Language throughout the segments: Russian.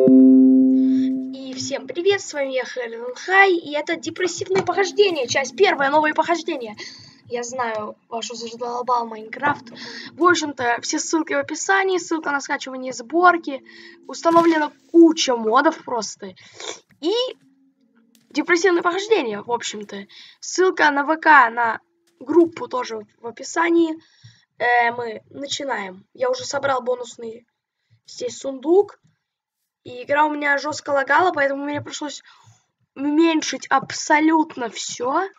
И всем привет, с вами я, Хелен Хай, и это депрессивное похождение, часть первая, новые похождения. Я знаю, вашу задолбал Майнкрафт. В общем-то, все ссылки в описании, ссылка на скачивание сборки. Установлена куча модов просто. И депрессивное похождение, в общем-то. Ссылка на ВК, на группу тоже в описании. Мы начинаем. Я уже собрал бонусный здесь сундук. И игра у меня жестко лагала, поэтому мне пришлось уменьшить абсолютно все.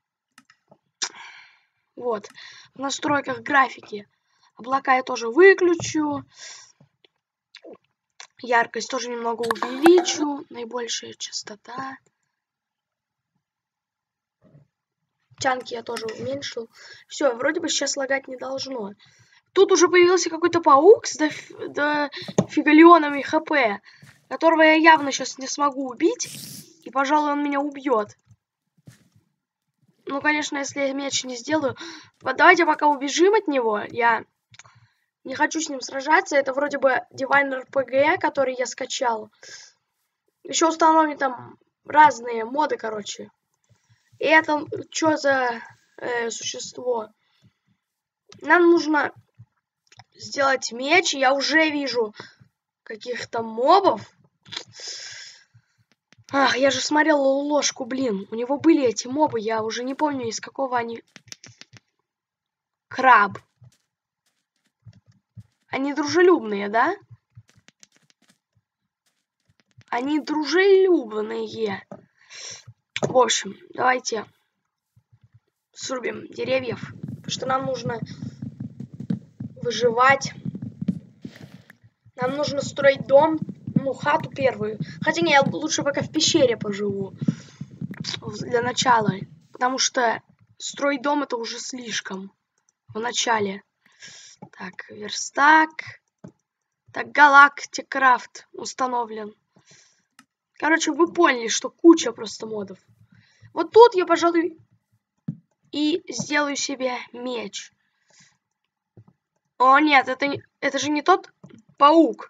Вот. В настройках графики облака я тоже выключу. Яркость тоже немного увеличу. Наибольшая частота. Тянки я тоже уменьшил. Все, вроде бы сейчас лагать не должно. Тут уже появился какой-то паук с дофигалионами хп, которого я явно сейчас не смогу убить. И, пожалуй, он меня убьет. Ну, конечно, если я меч не сделаю. Вот давайте пока убежим от него. Я не хочу с ним сражаться. Это вроде бы Divine RPG, который я скачал. Еще установлены там разные моды, короче. И это что за существо? Нам нужно сделать меч. Я уже вижу каких-то мобов. Ах, я же смотрел ложку, блин. У него были эти мобы, я уже не помню, из какого они... Краб. Они дружелюбные, да? Они дружелюбные. В общем, давайте срубим деревьев, потому что нам нужно выживать. Нам нужно строить дом. Ну, хату первую. Хотя не, я лучше пока в пещере поживу. Для начала. Потому что строить дом это уже слишком. В начале. Так, верстак. Так, Галактикрафт установлен. Короче, вы поняли, что куча просто модов. Вот тут я, пожалуй, и сделаю себе меч. О, нет, это же не тот паук.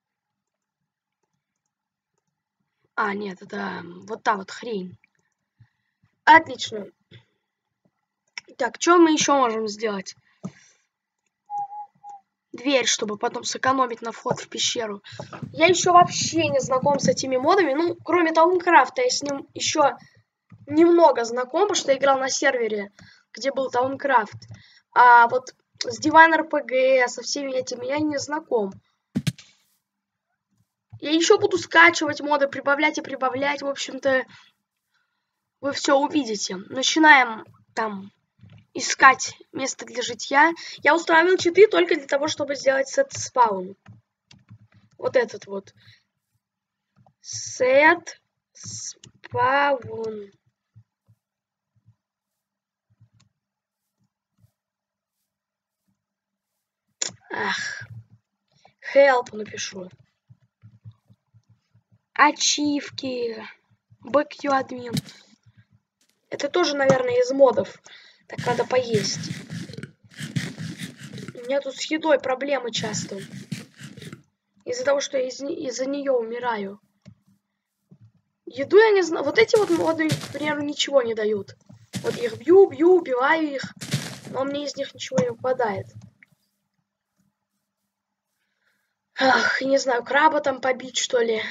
А, нет, это вот та вот хрень. Отлично. Так, что мы еще можем сделать? Дверь, чтобы потом сэкономить на вход в пещеру. Я еще вообще не знаком с этими модами. Ну, кроме Таункрафта, я с ним еще немного знаком, потому что я играл на сервере, где был Таункрафт. А вот с Divine RPG, со всеми этими я не знаком. Я еще буду скачивать моды, прибавлять и прибавлять. В общем-то, вы все увидите. Начинаем там искать место для житья. Я установил читы только для того, чтобы сделать сет спаун. Вот этот вот. Сет спаун. Ах. Help напишу. Ачивки. BQ админ. Это тоже, наверное, из модов. Так надо поесть. У меня тут с едой проблемы часто. Из-за того, что я из-за нее умираю. Еду я не знаю. Вот эти вот моды, к примеру, ничего не дают. Вот их бью, убиваю их. Но мне из них ничего не выпадает. Ах, не знаю, краба там побить, что ли.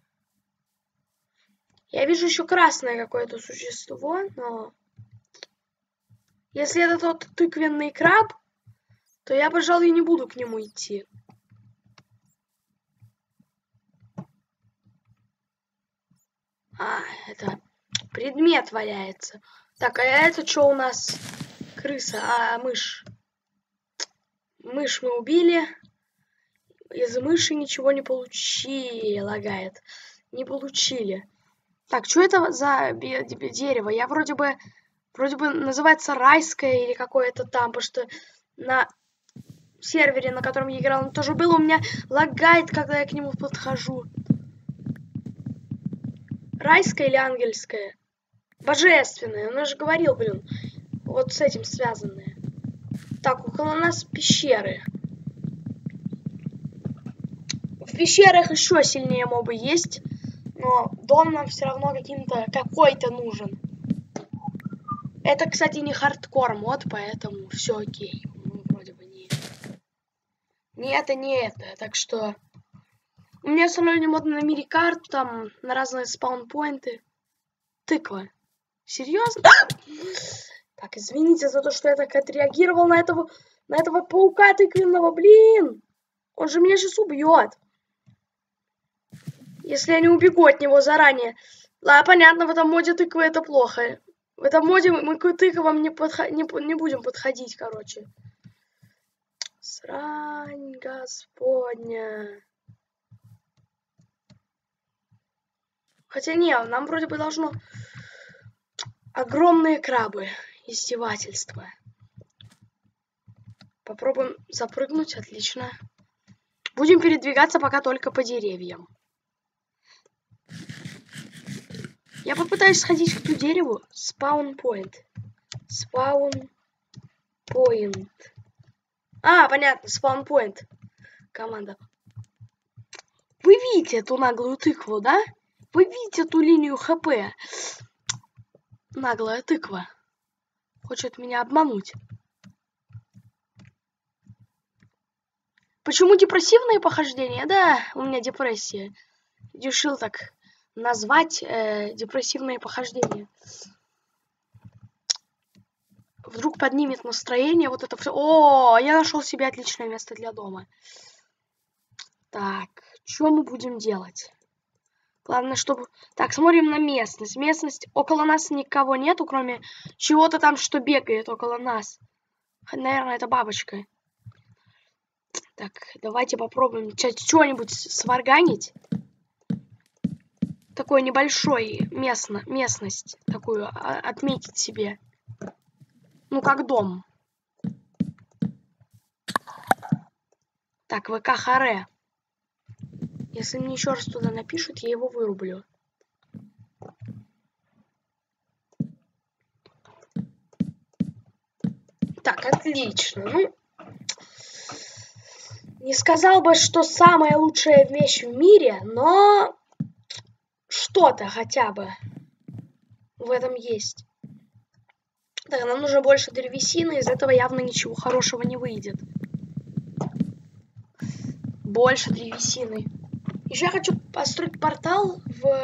Я вижу еще красное какое-то существо, но... Если это тот тыквенный краб, то я, пожалуй, не буду к нему идти. А, это предмет валяется. Так, а это что у нас? Крыса, мышь. Мышь мы убили. Из мыши ничего не получили, лагает. Не получили. Так, что это за дерево? Я вроде бы называется райское или какое-то там, потому что на сервере, на котором я играл, он тоже был, у меня лагает, когда я к нему подхожу. Райское или ангельское? Божественное, он же говорил, блин. Вот с этим связанное. Так, около нас пещеры. В пещерах еще сильнее мобы есть, но дом нам все равно какой-то нужен. Это, кстати, не хардкор мод, поэтому все окей. Ну, вроде бы не. Не это, не это. Так что у меня установлен мод на мини-карту, там на разные спаунпоинты. Тыква. Серьезно? Так, извините за то, что я так отреагировал на этого паука тыквенного, блин. Он же меня сейчас убьет. Если я не убегу от него заранее. Ладно, понятно, в этом моде тыквы это плохо. В этом моде мы к тыквам не будем подходить, короче. Срань господня. Хотя не, нам вроде бы должно... Огромные крабы. Издевательство. Попробуем запрыгнуть, отлично. Будем передвигаться пока только по деревьям. Я попытаюсь сходить к ту дереву. Спаунпоинт. Спаунпоинт. А, понятно, спаунпоинт. Команда. Вы видите эту наглую тыкву, да? Вы видите эту линию ХП? Наглая тыква. Хочет меня обмануть. Почему депрессивные похождения? Да, у меня депрессия. Решил так назвать депрессивные похождения. Вдруг поднимет настроение, вот это все. О, я нашел себе отличное место для дома. Так, что мы будем делать? Главное, чтобы... Так, смотрим на местность. Местность, около нас никого нету, кроме чего-то там, что бегает около нас. Наверное, это бабочка. Так, давайте попробуем что-нибудь сварганить. Такой небольшой местность. Такую отметить себе. Ну, как дом. Так, ВК Харе. Если мне еще раз туда напишут, я его вырублю. Так, отлично. Ну, не сказал бы, что самая лучшая вещь в мире, но что-то хотя бы в этом есть. Так, нам нужно больше древесины, из этого явно ничего хорошего не выйдет. Больше древесины. Еще я хочу построить портал в...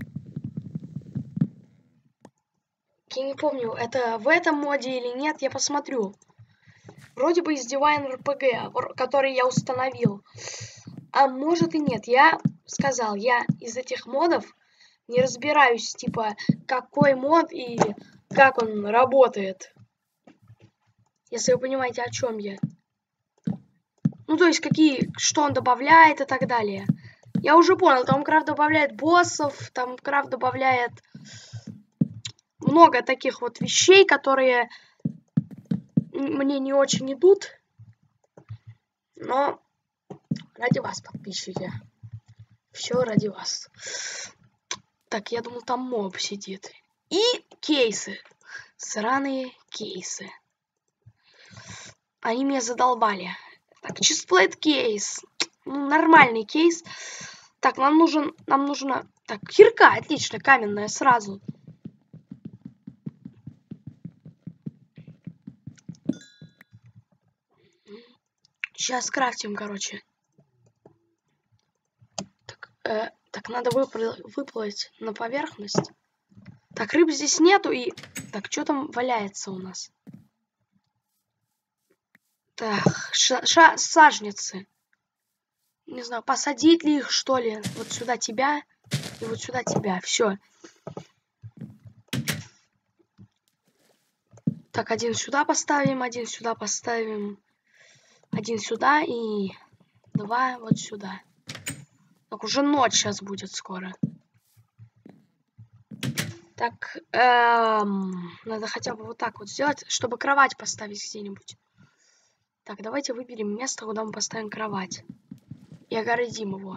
Я не помню, это в этом моде или нет, я посмотрю. Вроде бы из Divine RPG, который я установил. А может и нет. Я сказал, я из этих модов не разбираюсь, типа, какой мод и как он работает. Если вы понимаете, о чем я. Ну, то есть, что он добавляет и так далее. Я уже понял, там крафт добавляет боссов, там крафт добавляет много таких вот вещей, которые мне не очень идут. Но ради вас, подписчики. Все ради вас. Так, я думал, там моб сидит. И кейсы. Сраные кейсы. Они меня задолбали. Так, честплейт кейс. Ну, нормальный кейс. Так, нам нужно... Так, кирка, отлично, каменная, сразу. Сейчас крафтим, короче. Так, надо выплыть на поверхность. Так, рыб здесь нету и... Так, что там валяется у нас? Так, сажницы. Не знаю, посадить ли их, что ли? Вот сюда тебя и вот сюда тебя. Все. Так, один сюда поставим, один сюда поставим. Один сюда и два вот сюда. Так, уже ночь сейчас будет скоро. Так, надо хотя бы вот так вот сделать, чтобы кровать поставить где-нибудь. Так, давайте выберем место, куда мы поставим кровать. И огородим его.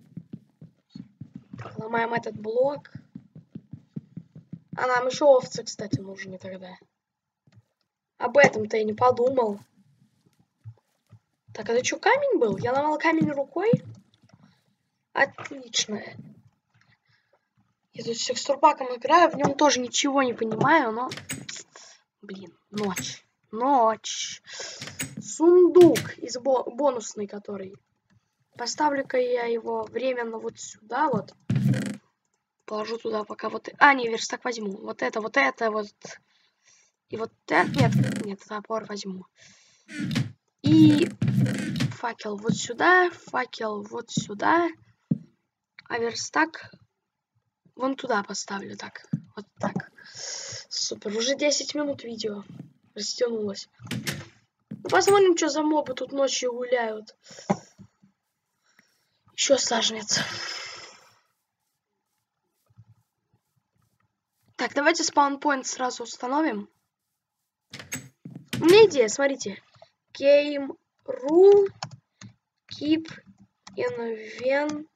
Так, ломаем этот блок. А нам еще овцы, кстати, нужны тогда. Об этом-то я не подумал. Так, это что, камень был? Я ломал камень рукой? Отлично. Я тут с текстурпаком играю, в нем тоже ничего не понимаю, но... Блин, ночь. Ночь. Сундук из бонусный, который. Поставлю-ка я его временно вот сюда вот. Положу туда пока вот... А, не, верстак возьму. Вот это, вот. И вот это... Нет, топор возьму. И факел вот сюда, факел вот сюда. А верстак вон туда поставлю. Так, вот так. Супер, уже 10 минут видео растянулось. Ну, посмотрим, что за мобы тут ночью гуляют. Еще саженец. Так, давайте спаунпоинт сразу установим. У меня идея, смотрите. Game rule keep inventory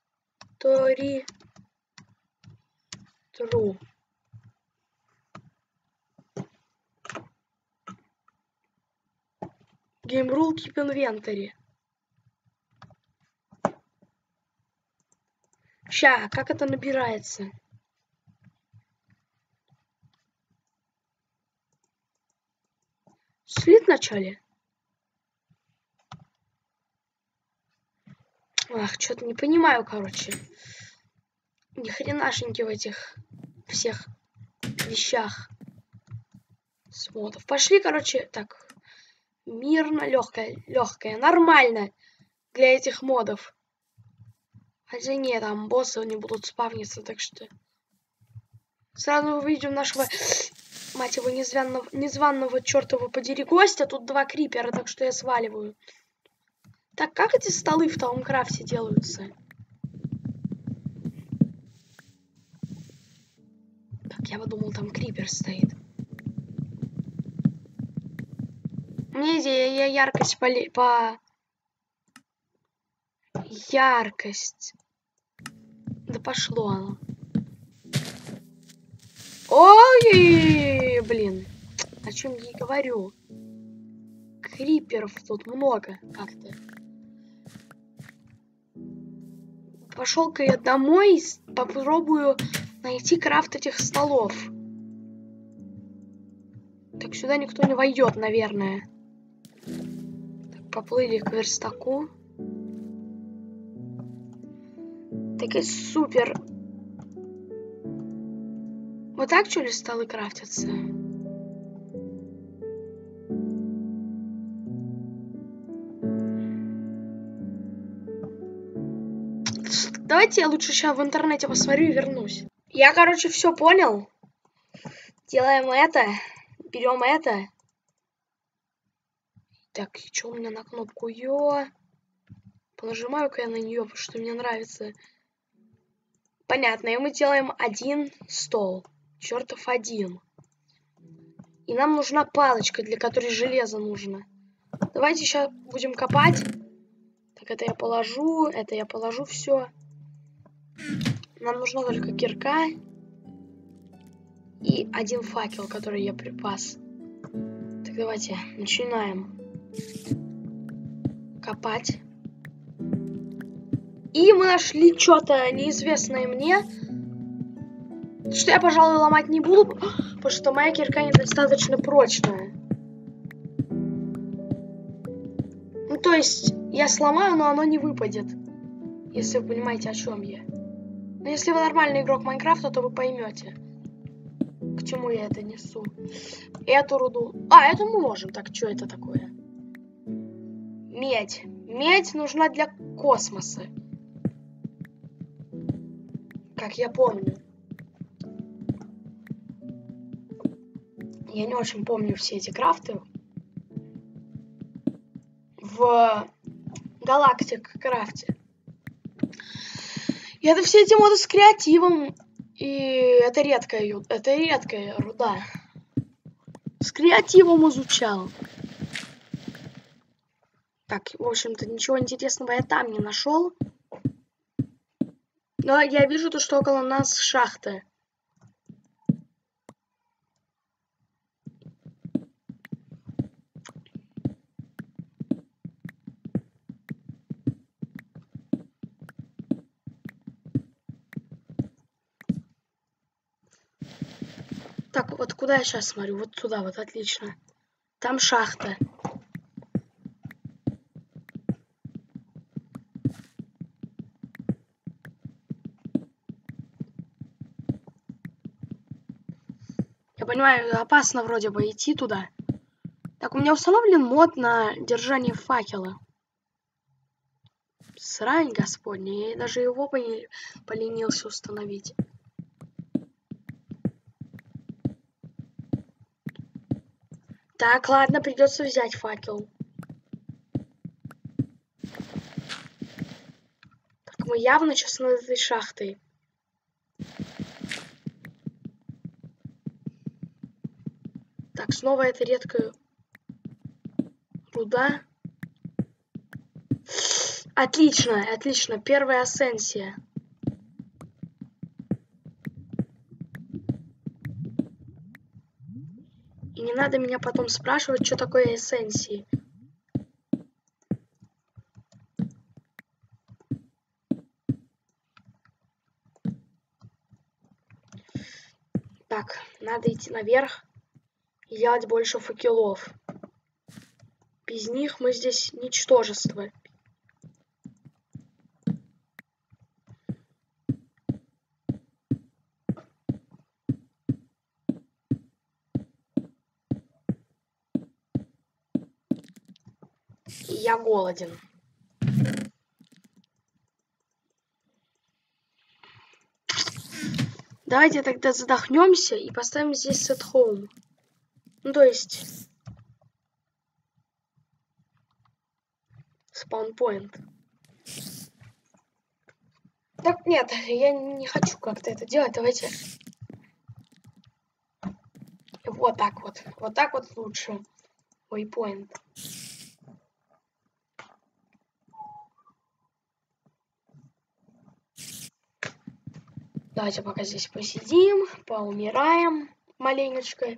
true. Game rule keep inventory. Ща, как это набирается? Слит в начале? Ах, что-то не понимаю, короче. Ни хренашеньки в этих всех вещах с модов. Пошли, короче, так. Мирно, легкое, нормально для этих модов. Хотя нет, там боссы не будут спавниться, так что... Сразу увидим нашего, мать его, незваного чертова подери гостя. Тут 2 крипера, так что я сваливаю. Так, как эти столы в Таумкрафте делаются? Так, я подумал, там крипер стоит. Мне идея, я яркость по... Яркость. Да пошло оно. Ой, блин. О чем я и говорю. Криперов тут много как-то. Пошел-ка я домой, попробую найти крафт этих столов. Так, сюда никто не войдет, наверное. Так, поплыли к верстаку. Так и супер. Вот так, что ли, столы крафтятся? Давайте я лучше сейчас в интернете посмотрю и вернусь. Я, короче, все понял. Делаем это. Берем это. Так, что у меня на кнопку Ё? Понажимаю-ка я на нее, потому что мне нравится. Понятно, и мы делаем 1 стол. Чертов 1. И нам нужна палочка, для которой железо нужно. Давайте сейчас будем копать. Так, это я положу все. Нам нужна только кирка. И 1 факел, который я припас. Так, давайте начинаем копать. И мы нашли что-то неизвестное мне. Что я, пожалуй, ломать не буду, потому что моя кирка недостаточно прочная. Ну, то есть, я сломаю, но оно не выпадет. Если вы понимаете, о чем я. Но если вы нормальный игрок Майнкрафта, то вы поймете, к чему я это несу. Эту руду... А, это мы можем. Так, что это такое? Медь. Медь нужна для космоса. Как я помню. Я не очень помню все эти крафты. В Галактик крафте. И это все эти моды с креативом. И это редкая руда. С креативом изучал. Так, в общем-то, ничего интересного я там не нашел. Но я вижу то, что около нас шахта. Так, вот куда я сейчас смотрю? Вот туда, вот, отлично. Там шахта. Я понимаю, опасно вроде бы идти туда. Так, у меня установлен мод на держание факела. Срань господня, я даже его поленился установить. Так, ладно, придется взять факел. Так, мы явно сейчас над этой шахтой. Так, снова эта редкая руда. Отлично, отлично. Первая ассенсия. И не надо меня потом спрашивать, что такое эссенсии. Так, надо идти наверх и делать больше факелов. Без них мы здесь ничтожество. И я голоден. Давайте тогда задохнемся и поставим здесь set home. Ну, то есть спаунпоинт. Так, нет, я не хочу как-то это делать. Давайте вот так вот. Вот так вот лучше. Waypoint. Давайте пока здесь посидим, поумираем маленечко.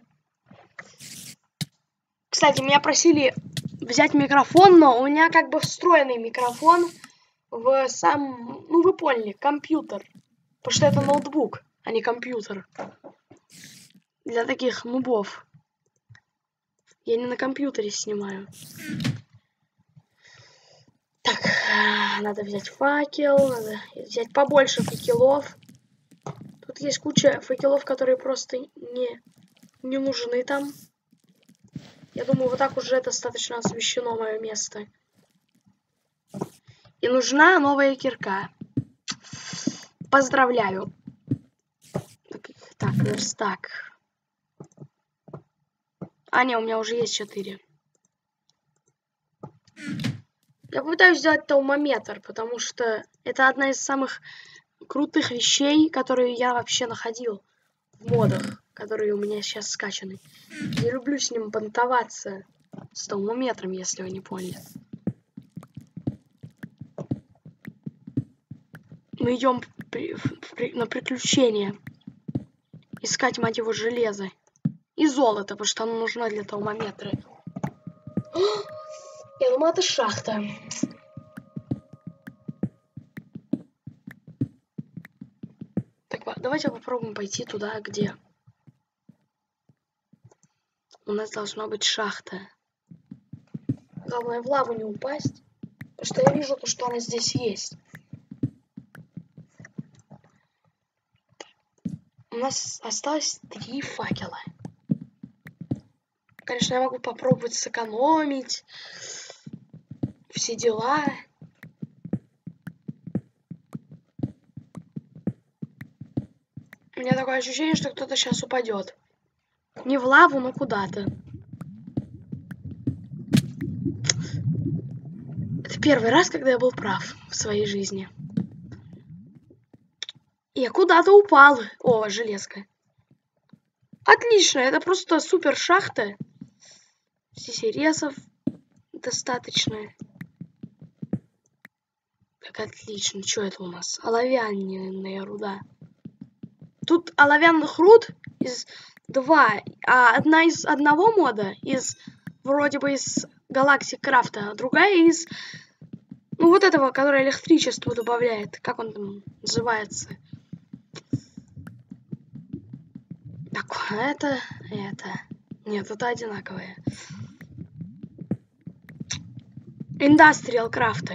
Кстати, меня просили взять микрофон, но у меня как бы встроенный микрофон в сам, ну вы поняли, компьютер. Потому что это ноутбук, а не компьютер. Для таких нубов. Я не на компьютере снимаю. Так, надо взять факел, надо взять побольше факелов. Тут есть куча факелов, которые просто не нужны там. Я думаю, вот так уже достаточно освещено мое место. И нужна новая кирка. Поздравляю. Так, верстак. А, не, у меня уже есть 4. Я попытаюсь сделать таумометр, потому что это одна из самых крутых вещей, которые я вообще находил в модах, которые у меня сейчас скачаны. Я люблю с ним бунтоваться, с таумометром, если вы не поняли. Мы идем на приключения. Искать, мать его, железо. И золото, потому что оно нужно для таумометра. Я думаю, это шахта. Так, давайте попробуем пойти туда, где у нас должна быть шахта. Главное, в лаву не упасть, потому что я вижу, что она здесь есть. У нас осталось 3 факела. Конечно, я могу попробовать сэкономить. Все дела. У меня такое ощущение, что кто-то сейчас упадет. Не в лаву, но куда-то. Это первый раз, когда я был прав в своей жизни. Я куда-то упал. О, железка. Отлично, это просто супер шахта. Здесь и резов достаточно. Так, отлично. Что это у нас? Оловянная руда. Тут оловянных руд из 2. А одна из одного мода, из вроде бы из Galaxy Craft, а другая из, ну, вот этого, который электричество добавляет. Как он там называется? Так, это. Нет, это одинаковые. Индастриал крафты.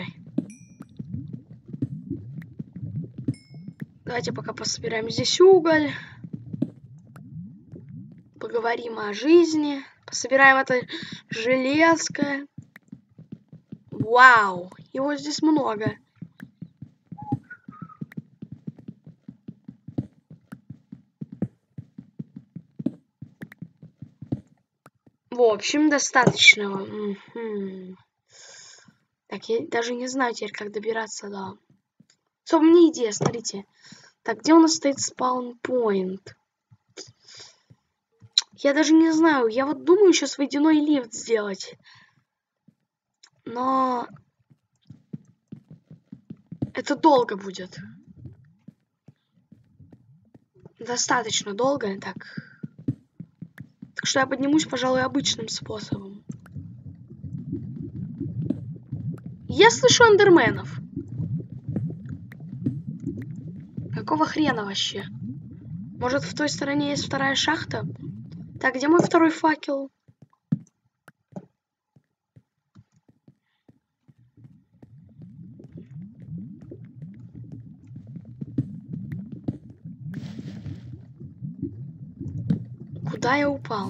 Давайте пока пособираем здесь уголь. Поговорим о жизни. Пособираем это железко. Вау, его здесь много. В общем, достаточно. Так, я даже не знаю теперь, как добираться до... Стоп, мне идея, смотрите. Так, где у нас стоит спаунпоинт? Я даже не знаю. Я вот думаю сейчас водяной лифт сделать. Но... это долго будет. Достаточно долго. Так что я поднимусь, пожалуй, обычным способом. Я слышу эндерменов. Какого хрена вообще? Может, в той стороне есть вторая шахта? Так, где мой второй факел? Куда я упал?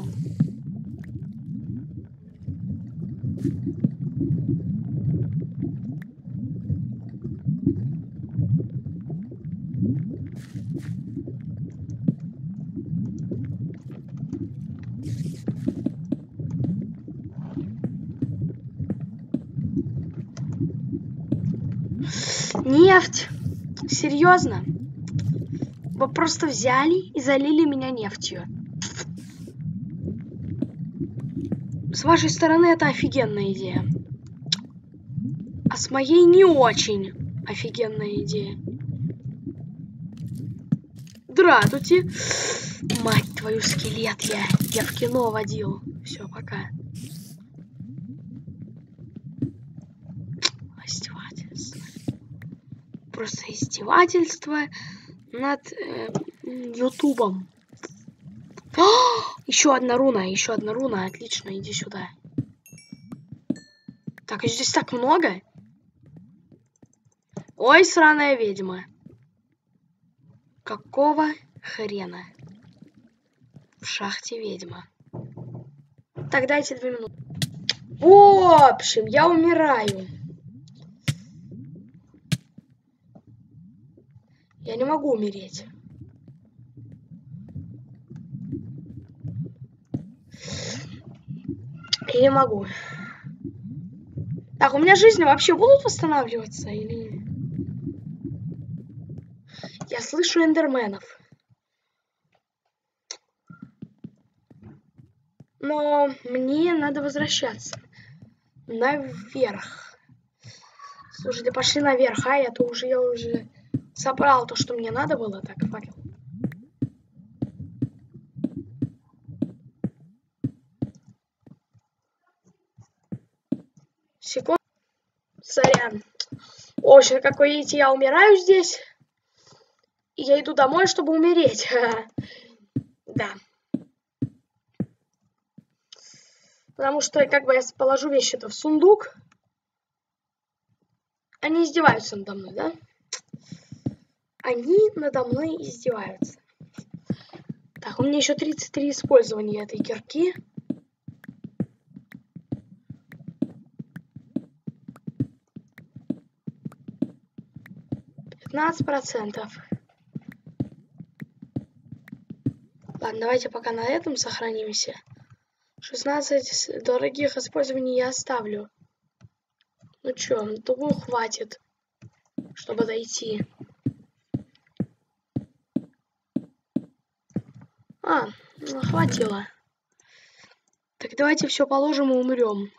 Нефть! Серьезно? Вы просто взяли и залили меня нефтью. С вашей стороны это офигенная идея. А с моей не очень офигенная идея. Здравствуйте. Мать твою, скелет я в кино водил. Все, пока. Издевательство. Просто издевательство над ютубом. Еще одна руна, отлично, иди сюда. Так, и здесь так много. Ой, сраная ведьма. Какого хрена? В шахте ведьма. Так, дайте 2 минуты. В общем, я умираю. Я не могу умереть. Или могу. Так, у меня жизни вообще будут восстанавливаться или... Я слышу эндерменов. Но мне надо возвращаться. Наверх. Слушайте, пошли наверх, а я уже собрал то, что мне надо было. Так, факел. Секунду. Сорян. В общем, как вы видите, я умираю здесь. И я иду домой, чтобы умереть. Да. Потому что, как бы, я положу вещи-то в сундук. Они издеваются надо мной, да? Они надо мной издеваются. Так, у меня еще 33 использования этой кирки. %. Ладно, давайте пока на этом сохранимся. 16 дорогих использований я оставлю. Ну чё, думаю, хватит, чтобы дойти. Ну, хватило. Так давайте все положим и умрем.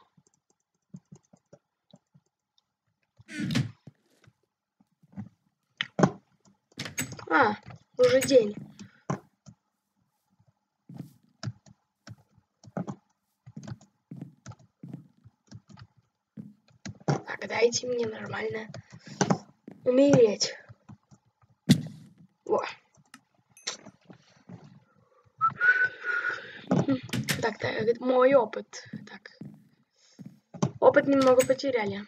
Уже день. Так, дайте мне нормально умереть. Во. Так, мой опыт. Так. Опыт немного потеряли.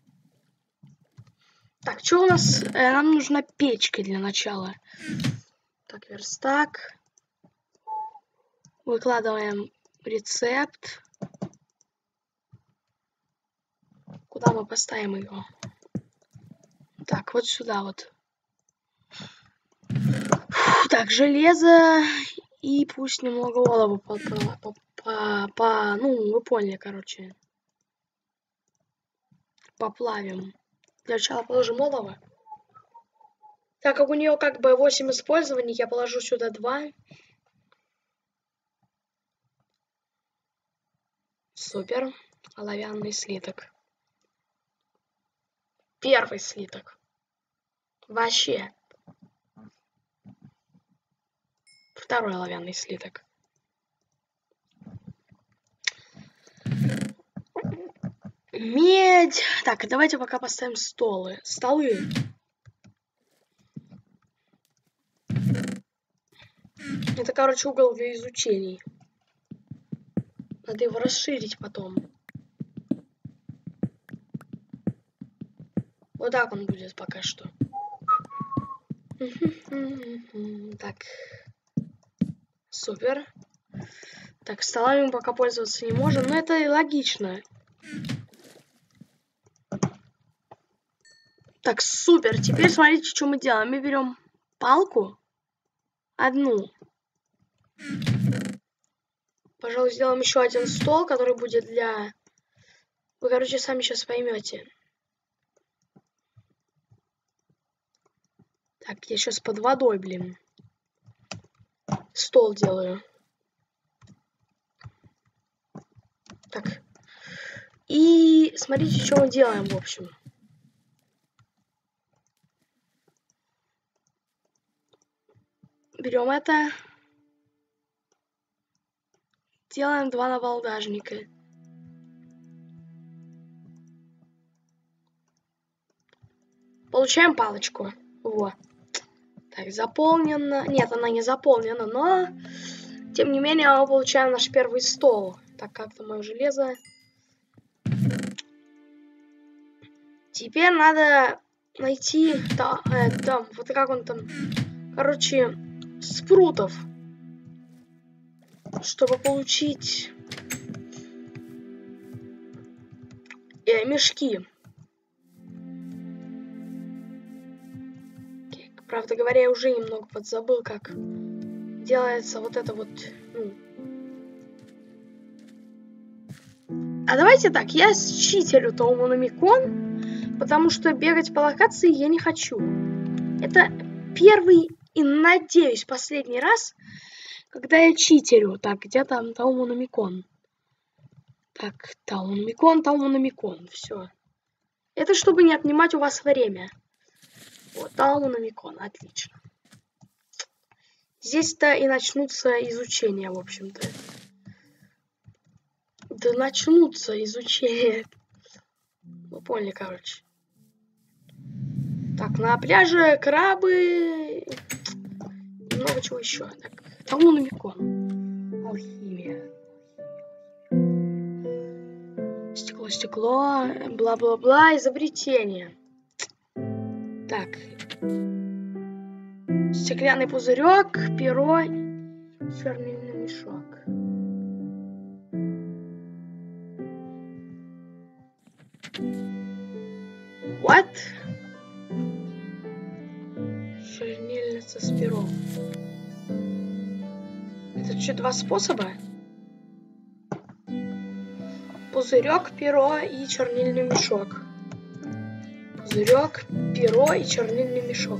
Так, что у нас? Нам нужна печка для начала. Так, верстак. Выкладываем рецепт. Куда мы поставим его? Так, вот сюда вот. Фу, так, железо. И пусть немного олова ну, вы поняли, короче. Поплавим. Для начала положим олово. Так как у нее как бы 8 использований, я положу сюда 2. Супер. Оловянный слиток. Первый слиток. Вообще. Второй оловянный слиток. Медь. Так, давайте пока поставим столы. Столы. Это, короче, угол для изучений. Надо его расширить потом. Вот так он будет пока что. Так. Супер. Так, столами пока пользоваться не можем, но это и логично. Так, супер. Теперь смотрите, что мы делаем. Мы берем палку. Одну. Пожалуй, сделаем еще один стол, который будет для... Вы, короче, сами сейчас поймете. Так, я сейчас под водой, блин. Стол делаю. Так. И смотрите, что мы делаем, в общем. Берем это. Делаем 2 набалдажника. Получаем палочку. Во. Так, заполнена. Нет, она не заполнена, но... Тем не менее, мы получаем наш первый стол. Так, как-то мое железо. Теперь надо найти... там, вот как он там... Короче, спрутов. Чтобы получить... мешки. Правда говоря, я уже немного подзабыл, как делается вот это вот... Ну. А давайте так, я считаю Таумономикон, потому что бегать по локации я не хочу. Это первый и, надеюсь, последний раз, когда я читерю. Так, где там Таумономикон? Так, Таумономикон, все. Это чтобы не отнимать у вас время. Вот, Таумономикон, отлично. Здесь-то и начнутся изучения, в общем-то. Да начнутся изучения. Вы поняли, короче. Так, на пляже крабы. Много чего еще. Так, Таумономикон. Алхимия. Стекло, бла-бла-бла, изобретение. Так. Стеклянный пузырек, перо, чернильный мешок. What? Чернильница с пером. Это что, 2 способа? Пузырек, перо и чернильный мешок. Пузырек, перо и чернильный мешок.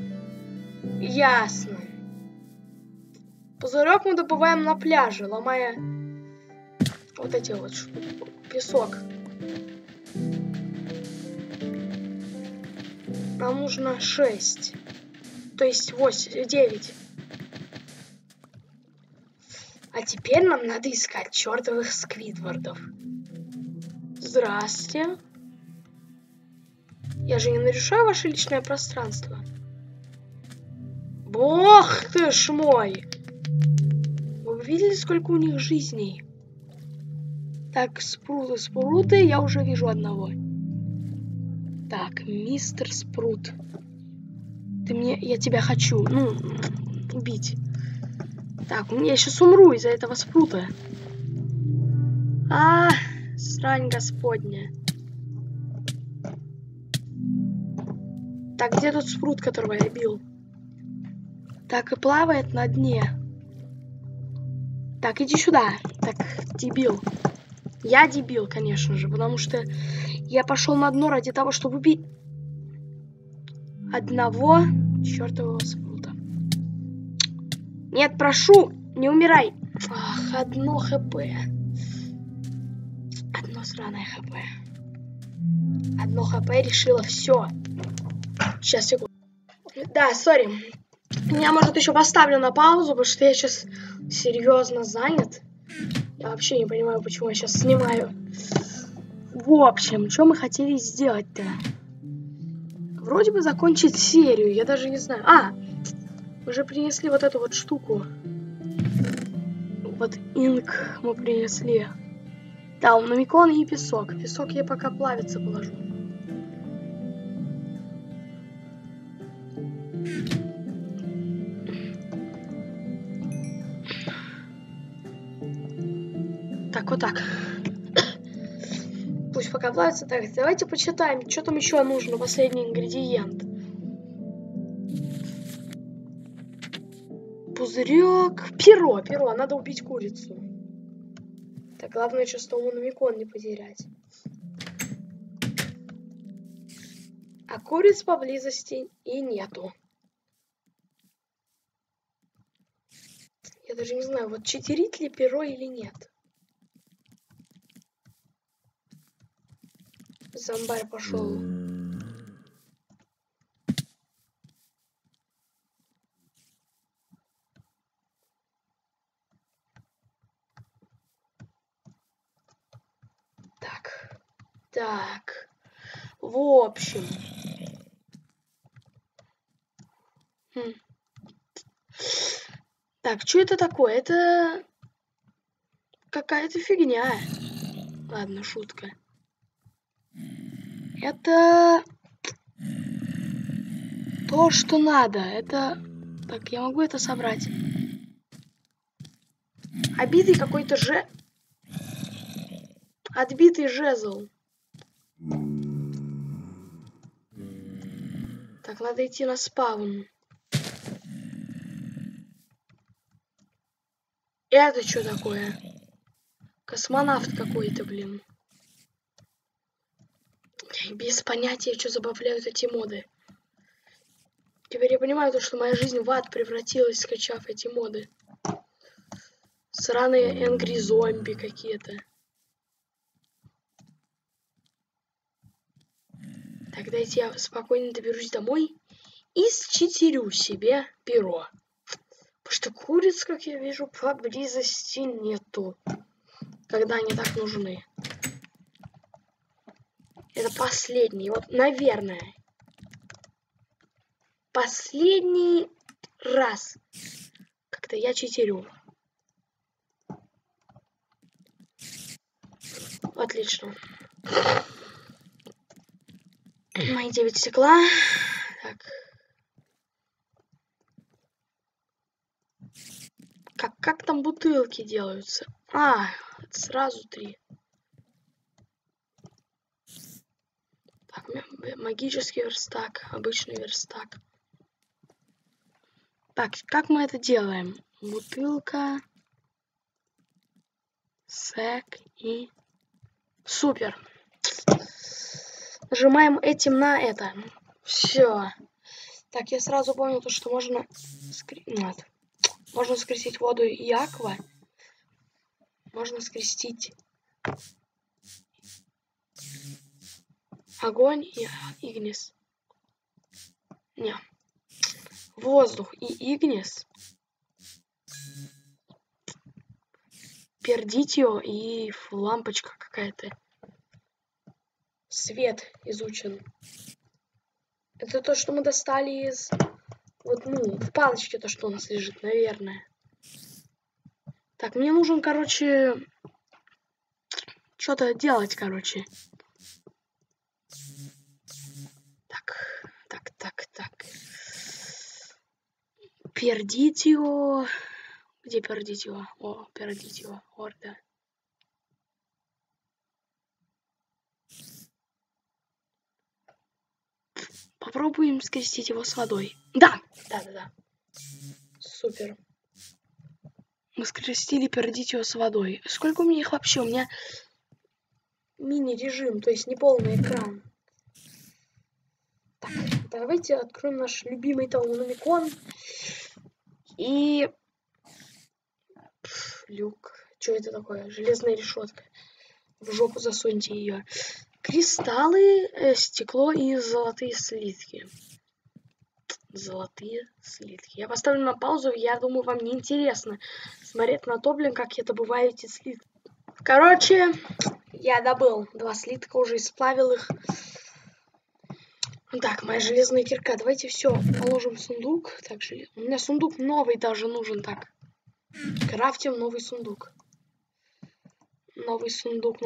Ясно. Пузырек мы добываем на пляже, ломая вот эти вот песок. Нам нужно 6. То есть 8, 9. А теперь нам надо искать чертовых сквидвардов. Здрасте. Я же не нарушаю ваше личное пространство. Бог ты ж мой! Вы видели, сколько у них жизней? Так, спруты, я уже вижу одного. Так, мистер Спрут. Я тебя хочу, ну, убить. Так, я сейчас умру из-за этого спрута. Срань господня. Так, где тот спрут, которого я бил? Так, и плавает на дне. Так, иди сюда. Так, дебил. Я дебил, конечно же, потому что я пошел на дно ради того, чтобы убить одного чертового спрута. Нет, прошу, не умирай. Ах, одно хп. Одно сраное хп. Одно хп решило все. Сейчас, секунду. Да, сори. Я, может, еще поставлю на паузу, потому что я сейчас серьезно занят. Я вообще не понимаю, почему я сейчас снимаю. В общем, что мы хотели сделать-то? Вроде бы закончить серию, я даже не знаю. Мы же принесли вот эту вот штуку. Вот инк мы принесли. Да, намикон и песок. Песок я пока плавиться положу. Так, вот так. Пусть пока плавится. Так, давайте почитаем, что там еще нужно. Последний ингредиент. Пузырек. Перо. Надо убить курицу. Так, главное, что намикон не потерять. А куриц поблизости и нету. Я даже не знаю, вот читерить ли перо или нет. Зомбарь пошел. Так. В общем. Так, что это такое? Это какая-то фигня. Ладно, шутка. Это то, что надо. Это... Так, я могу это собрать. Обитый какой-то Отбитый жезл. Так, надо идти на спаун. Это что такое? Космонавт какой-то, блин. Без понятия, что забавляют эти моды. Теперь я понимаю то, что моя жизнь в ад превратилась, скачав эти моды. Сраные энгри зомби какие-то. Так, дайте я спокойно доберусь домой и считерю себе перо. Потому что куриц, как я вижу, поблизости нету. Когда они так нужны. Это последний, вот, наверное. Последний раз. Как-то я читерю. Отлично. Мои 9 стекла. Так. Как там бутылки делаются? Сразу 3. Так, магический верстак, обычный верстак. Так, как мы это делаем? Бутылка, сэк и... Супер. Нажимаем этим на это. Все. Так, я сразу понял то, что можно... Можно скрестить воду и аква. Можно скрестить огонь и игнис. Не. Воздух и игнис. Пердитио и лампочка какая-то. Свет изучен. Это то, что мы достали из... Вот, в палочке то, что у нас лежит, наверное. Так, мне нужен, короче... что-то делать, короче. Так. Пердитио. Где Пердитио? О, Пердитио. Орда. Попробуем скрестить его с водой. Да. Супер. Мы скрестили Пердитио с водой. Сколько у меня их вообще? У меня мини-режим, то есть не полный экран. Так, давайте откроем наш любимый Тауномикон. И... люк. Что это такое? Железная решетка. В жопу засуньте ее. Кристаллы, стекло и золотые слитки. Золотые слитки. Я поставлю на паузу. Я думаю, вам не интересно смотреть на то, блин, как я добываю эти слитки. Короче, я добыл 2 слитка, уже исправил их. Так, моя железная кирка. Давайте все положим в сундук. Так, у меня сундук новый даже нужен. Так, крафтим новый сундук. Новый сундук.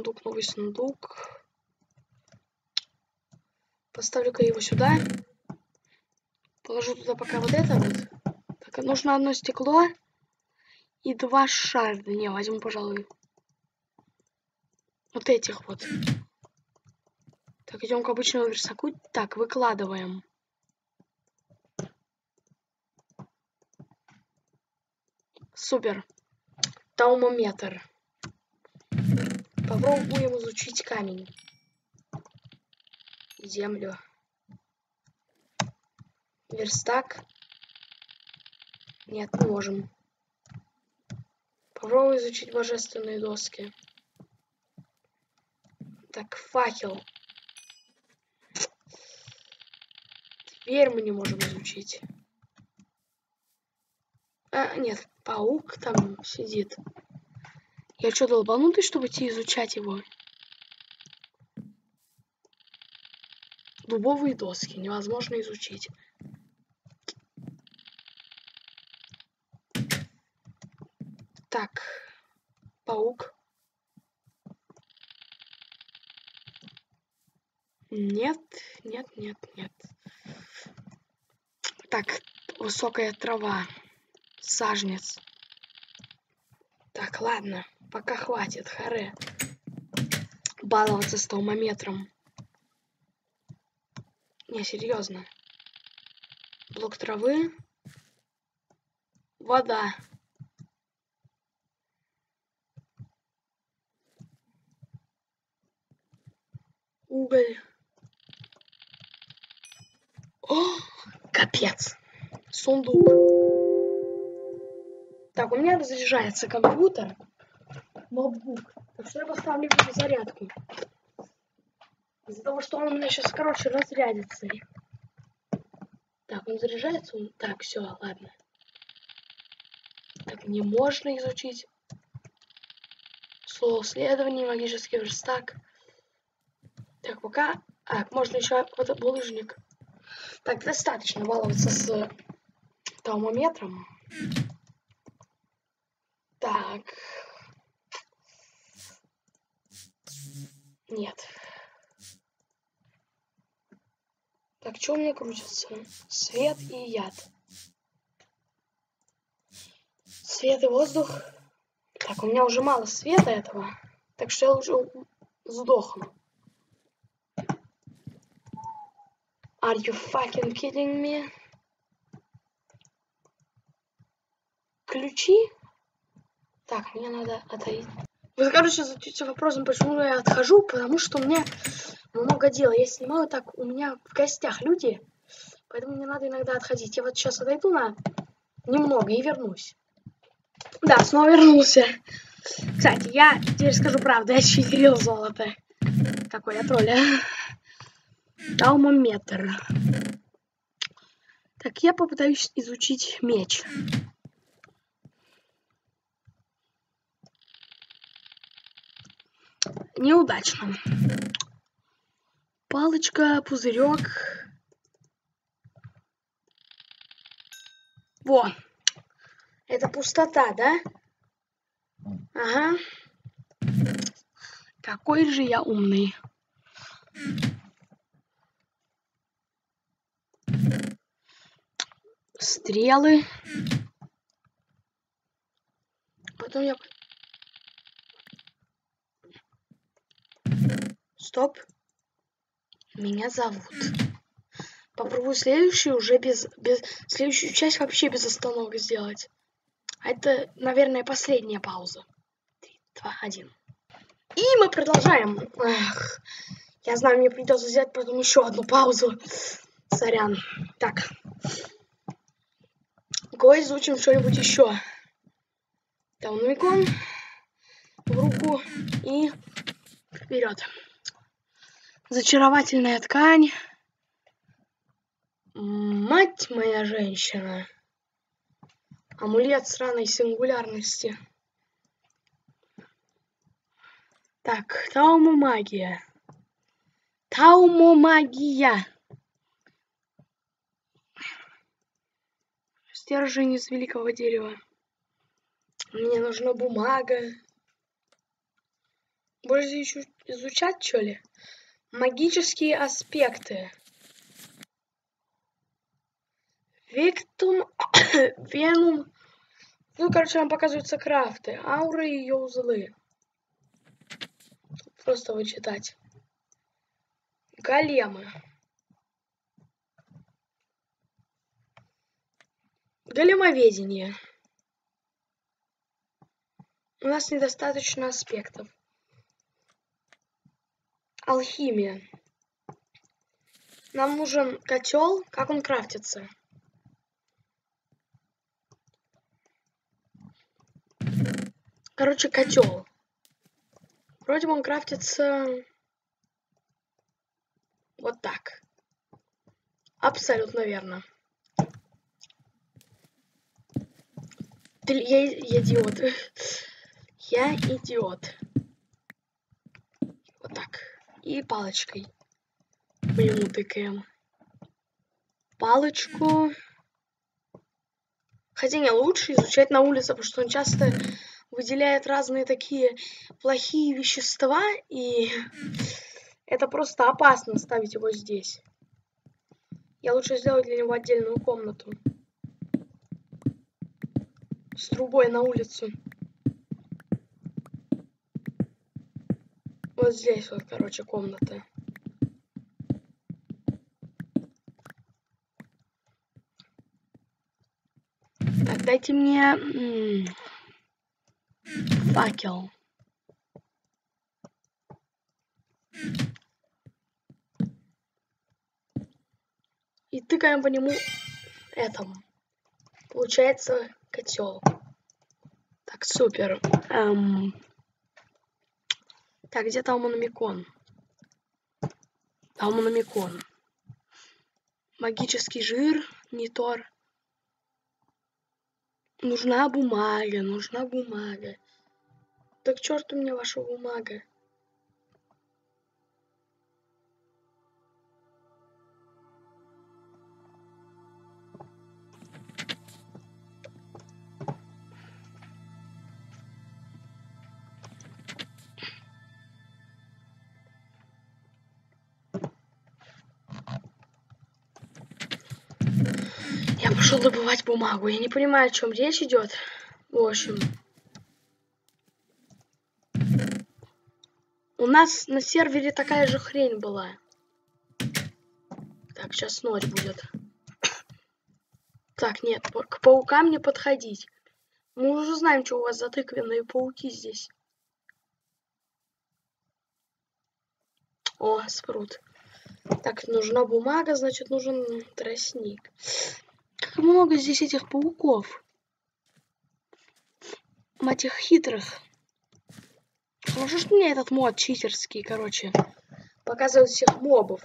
Поставлю-ка его сюда. Положу туда пока вот это вот. Так, нужно одно стекло и 2 шарда. Не, возьму, пожалуй, вот этих вот. Так, идем к обычному верстаку. Так, выкладываем. Супер. Таумометр. Попробуем изучить камень. Землю. Верстак. Нет, не можем. Попробуем изучить божественные доски. Так, факел. Теперь мы не можем изучить. А, нет, паук там сидит. Я что, долбанутый, чтобы идти изучать его? Дубовые доски невозможно изучить. Так, паук. Нет. Так, высокая трава. Сажнец. Так, ладно. Пока хватит, харе. Баловаться с таумометром. Не, серьезно. Блок травы. Вода. Уголь. О, капец. Сундук. Так, у меня разряжается компьютер. Ноутбук. Так что я поставлю его на зарядку. Из-за того, что он у меня сейчас, короче, разрядится. Так, он заряжается? Так, все, ладно. Так, не можно изучить. Слово исследование, магический верстак. Так, пока... А, можно еще вот булыжник. Так, достаточно баловаться с таумометром. Так. Нет. Так, что у меня крутится? Свет и яд. Свет и воздух. Так, у меня уже мало света этого. Так что я лучше сдохну. Are you fucking kidding me? Ключи? Так, мне надо отойти. Вы, короче, зададите вопросом, почему я отхожу, потому что у меня много дела. Я снимаю так, у меня в гостях люди, поэтому мне надо иногда отходить. Я вот сейчас отойду на немного и вернусь. Да, снова вернулся. Кстати, я теперь скажу правду, я читерил золото. Какой я тролля. Таумометр. Так, я попытаюсь изучить меч. Неудачно. Палочка, пузырек. Во. Это пустота, да? Ага. Какой же я умный. Стрелы. Потом я... Стоп. Меня зовут. Попробую следующую уже следующую часть вообще без остановок сделать. А это, наверное, последняя пауза. 3, 2, 1. И мы продолжаем. Эх, я знаю, мне придется взять потом еще одну паузу. Сорян. Так. Давай изучим что-нибудь еще. Таунмикон в руку и вперед. Зачаровательная ткань. Мать моя женщина. Амулет сраной сингулярности. Так, таумомагия. Таумомагия. Стержень из великого дерева. Мне нужна бумага. Больше еще изучать, что ли? Магические аспекты. Виктум, Венум. Ну, короче, нам показываются крафты. Ауры и ее узлы. Просто вычитать. Големы. Големоведение. У нас недостаточно аспектов. Алхимия. Нам нужен котел. Как он крафтится? Короче, котел. Вроде бы он крафтится вот так. Абсолютно верно. Я идиот. Я идиот. Вот так. И палочкой. По нему тыкаем. Палочку. Хотя не, лучше изучать на улице, потому что он часто выделяет разные такие плохие вещества, и это просто опасно ставить его здесь. Я лучше сделаю для него отдельную комнату. С трубой на улицу. Вот здесь вот, короче, комната. Так, дайте мне факел. И тыкаем по нему этому. Получается котел. Так, супер. Так, где таумономикон? Таумономикон. Магический жир, нитор. Нужна бумага, нужна бумага. Так к черту мне ваша бумага. Я пошел добывать бумагу. Я не понимаю, о чем речь идет. В общем. У нас на сервере такая же хрень была. Так, сейчас ночь будет. Так, нет, к паукам не подходить. Мы уже знаем, что у вас за тыквенные пауки здесь. О, спрут. Так, нужна бумага, значит, нужен тростник. Как много здесь этих пауков. Мать их хитрых. Хорошо, что мне этот мод читерский, короче, показывает всех мобов.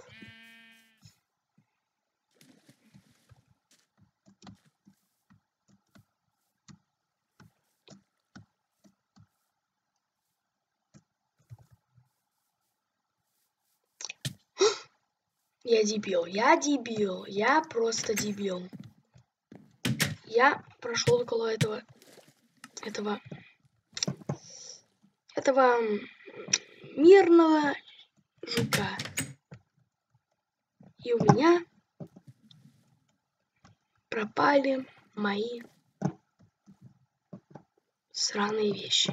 Я дебил, я просто дебил. Я прошел около этого мирного жука. И у меня пропали мои сраные вещи.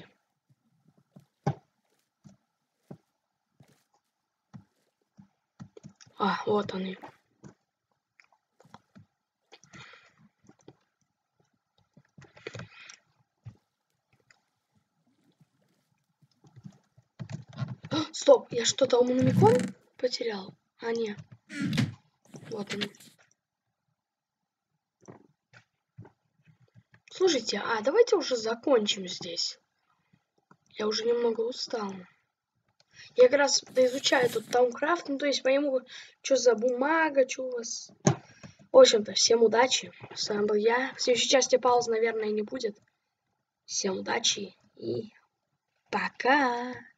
А, вот они. Стоп, я что-то умомикон потерял? А, нет. Вот он. Слушайте, а давайте уже закончим здесь. Я уже немного устал. Я как раз изучаю тут Таумкрафт, ну то есть пойму, что за бумага, что у вас. В общем-то, всем удачи. С вами был я. В следующей части пауз, наверное, не будет. Всем удачи и пока.